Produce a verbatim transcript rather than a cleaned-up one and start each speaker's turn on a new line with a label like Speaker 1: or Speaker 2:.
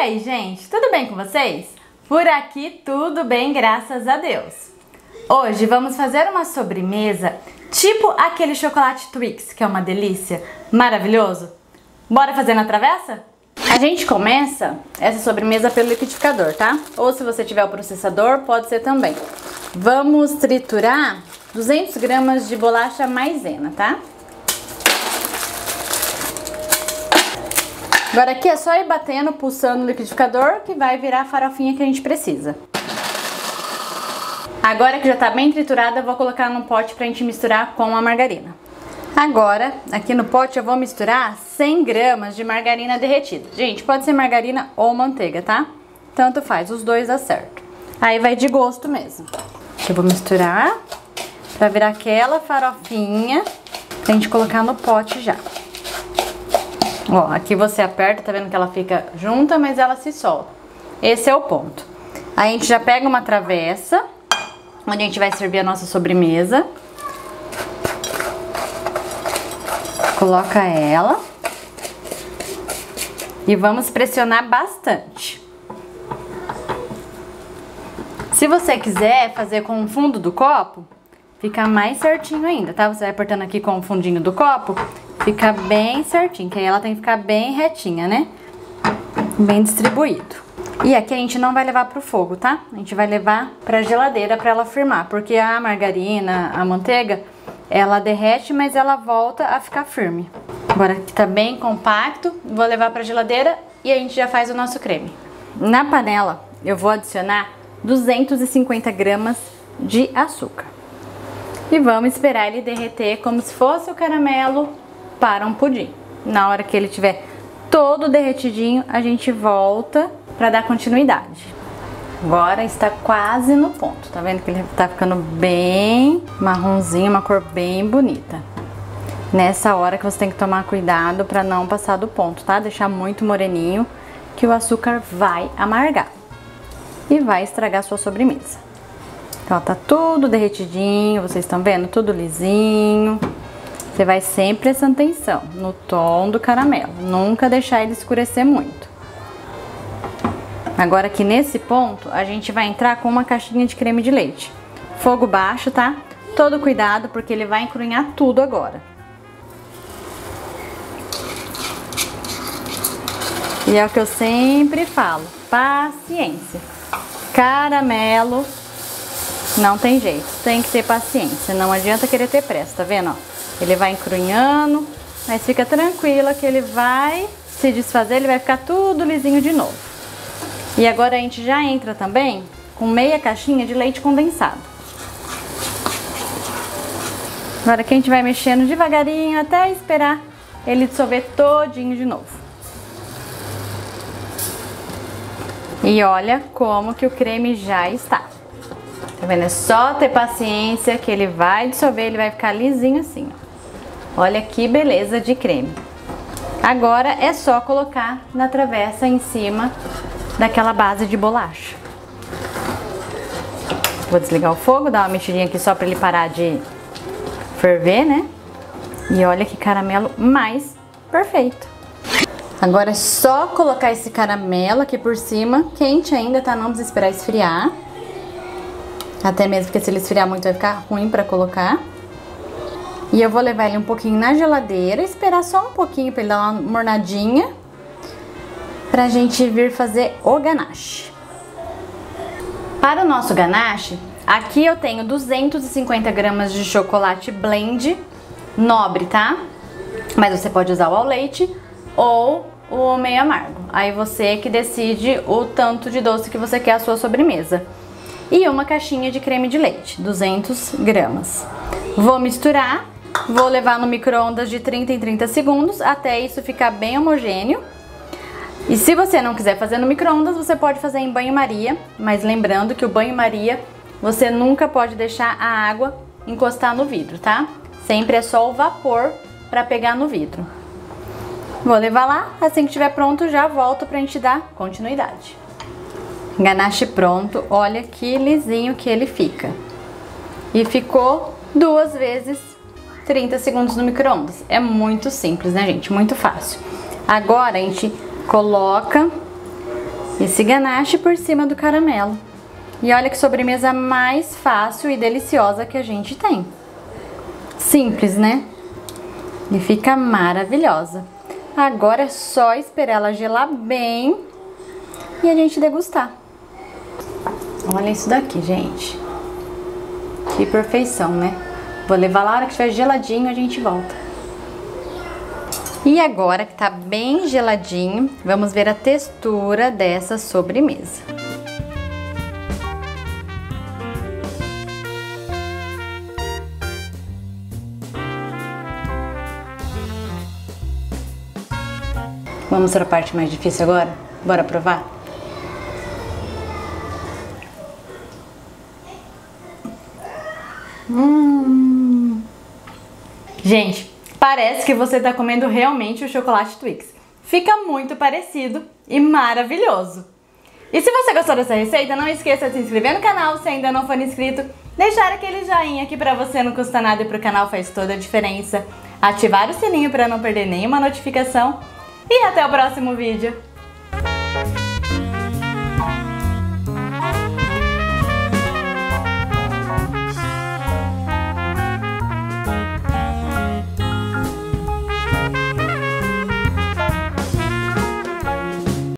Speaker 1: aí, gente, tudo bem com vocês? Por aqui tudo bem, graças a Deus. Hoje vamos fazer uma sobremesa tipo aquele chocolate Twix, que é uma delícia, maravilhoso. Bora fazer na travessa? A gente começa essa sobremesa pelo liquidificador, tá? Ou se você tiver o processador, pode ser também. Vamos triturar duzentas gramas de bolacha maisena, tá? Agora aqui é só ir batendo, pulsando o liquidificador, que vai virar a farofinha que a gente precisa. Agora que já tá bem triturada, eu vou colocar num pote pra gente misturar com a margarina. Agora, aqui no pote eu vou misturar cem gramas de margarina derretida. Gente, pode ser margarina ou manteiga, tá? Tanto faz, os dois dá certo. Aí vai de gosto mesmo. Eu vou misturar pra virar aquela farofinha pra gente colocar no pote já. Ó, aqui você aperta, tá vendo que ela fica junta, mas ela se solta. Esse é o ponto. Aí a gente já pega uma travessa, onde a gente vai servir a nossa sobremesa. Coloca ela. E vamos pressionar bastante. Se você quiser fazer com o fundo do copo, fica mais certinho ainda, tá? Você vai apertando aqui com o fundinho do copo, fica bem certinho, que aí ela tem que ficar bem retinha, né? Bem distribuído. E aqui a gente não vai levar pro fogo, tá? A gente vai levar pra geladeira pra ela firmar, porque a margarina, a manteiga, ela derrete, mas ela volta a ficar firme. Agora que tá bem compacto, vou levar pra geladeira e a gente já faz o nosso creme. Na panela eu vou adicionar duzentas e cinquenta gramas de açúcar. E vamos esperar ele derreter como se fosse o caramelo para um pudim. Na hora que ele estiver todo derretidinho, a gente volta para dar continuidade. Agora está quase no ponto. Tá vendo que ele tá ficando bem marronzinho, uma cor bem bonita. Nessa hora que você tem que tomar cuidado para não passar do ponto, tá? Deixar muito moreninho, que o açúcar vai amargar e vai estragar a sua sobremesa. Então, ó, tá tudo derretidinho, vocês estão vendo? Tudo lisinho. Você vai sempre prestando atenção no tom do caramelo, nunca deixar ele escurecer muito. Agora aqui nesse ponto, a gente vai entrar com uma caixinha de creme de leite. Fogo baixo, tá? Todo cuidado, porque ele vai encrunhar tudo agora. E é o que eu sempre falo, paciência. Caramelo não tem jeito, tem que ter paciência, não adianta querer ter pressa, tá vendo, ó? Ele vai encrunhando, mas fica tranquila que ele vai se desfazer, ele vai ficar tudo lisinho de novo. E agora a gente já entra também com meia caixinha de leite condensado. Agora aqui a gente vai mexendo devagarinho até esperar ele dissolver todinho de novo. E olha como que o creme já está. Tá vendo? É só ter paciência que ele vai dissolver, ele vai ficar lisinho assim, ó. Olha que beleza de creme. Agora é só colocar na travessa em cima daquela base de bolacha. Vou desligar o fogo, dar uma mexidinha aqui só para ele parar de ferver, né? E olha que caramelo mais perfeito. Agora é só colocar esse caramelo aqui por cima, quente ainda, tá? Não precisa esperar esfriar. Até mesmo porque se ele esfriar muito vai ficar ruim pra colocar. E eu vou levar ele um pouquinho na geladeira, esperar só um pouquinho pra ele dar uma mornadinha, pra gente vir fazer o ganache. Para o nosso ganache, aqui eu tenho duzentas e cinquenta gramas de chocolate blend nobre, tá? Mas você pode usar o ao leite ou o meio amargo. Aí você que decide o tanto de doce que você quer a sua sobremesa. E uma caixinha de creme de leite, duzentas gramas. Vou misturar, vou levar no micro-ondas de trinta em trinta segundos até isso ficar bem homogêneo. E se você não quiser fazer no micro-ondas, você pode fazer em banho-maria, mas lembrando que o banho-maria você nunca pode deixar a água encostar no vidro, tá? Sempre é só o vapor para pegar no vidro. Vou levar lá, assim que estiver pronto já volto pra gente dar continuidade. Ganache pronto, olha que lisinho que ele fica. E ficou duas vezes trinta segundos no micro-ondas. É muito simples, né, gente? Muito fácil. Agora a gente coloca esse ganache por cima do caramelo. E olha que sobremesa mais fácil e deliciosa que a gente tem. Simples, né? E fica maravilhosa. Agora é só esperar ela gelar bem e a gente degustar. Olha isso daqui, gente. Que perfeição, né? Vou levar lá, a hora que estiver geladinho a gente volta. E agora que tá bem geladinho, vamos ver a textura dessa sobremesa. Vamos para a parte mais difícil agora? Bora provar? Hum. Gente, parece que você está comendo realmente o chocolate Twix. Fica muito parecido e maravilhoso. E se você gostou dessa receita, não esqueça de se inscrever no canal se ainda não for inscrito, deixar aquele joinha que para você não custa nada e para o canal faz toda a diferença, ativar o sininho para não perder nenhuma notificação e até o próximo vídeo.